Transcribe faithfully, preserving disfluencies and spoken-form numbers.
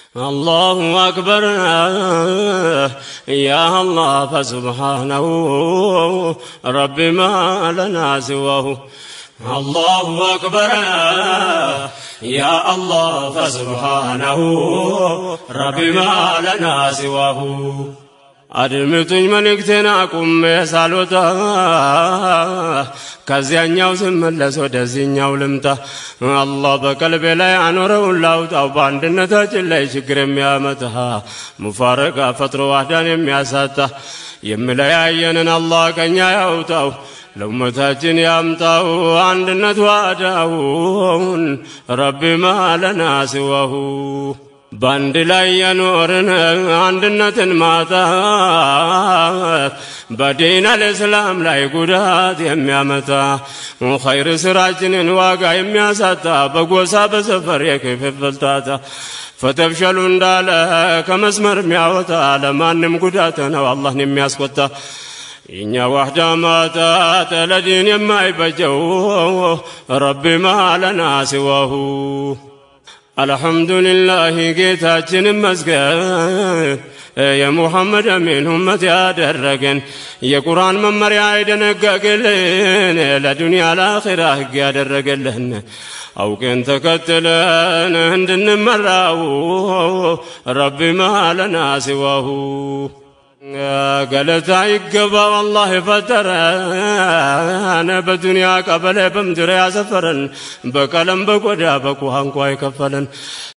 الله أكبر يا الله فسبحانه رب ما لنا سواه الله أكبر يا الله فسبحانه رب ما لنا سواه أدمتني ملكتناكم يسالوتا كزيانياو زملس ودزيانياو لمتا الله بقلبي لا يعنوره اللوتا وباندنتاችን ላይ ችግር የሚያመጣ ሙፋረቃ ፈጥሮ ዋህዳን የሚያሳጣ የሚለያየንን አላህ ከኛ ያውጣው ለኡመታችን ያምጣው አንድነት ዋህዳውን ረቢ ማለና ሲዋሁ ባንድ ላይ ያኖርን አንድነትን ማጣት በዲን አልእስላም ላይ ጉዳት የሚያመጣ ኸይር ስራችንን ዋጋ የሚያሳጣ በጎሳ በሰፈር የክፍፍል ጣጣ ፈተብሸሉ እንዳለ ከመስመር የሚያወጣ ለማንም ጉዳት ነው አላህን የሚያስቆጣ እኛ ዋህዳ ማጣት ለዲን የማይበጀው ረቢ ማለና ሲዋሁ الحمد لله ጌታችን መስገን የሙሐመድ አሚን ኡመት ያደረገን የቁርአን መመሪያ ይደነገገልን ለዱንያ ለአኺራ ህግ ያደረገልን አውቀን ተከተለን እንድንመራው ረቢ ማለና ሲዋሁ ገለታ ይገባው አላህ ፈጠረን በዱንያ ቀበለ በምድር ያሰፈረን በቀለም በቆዳ በቋንቋ ይከፈለን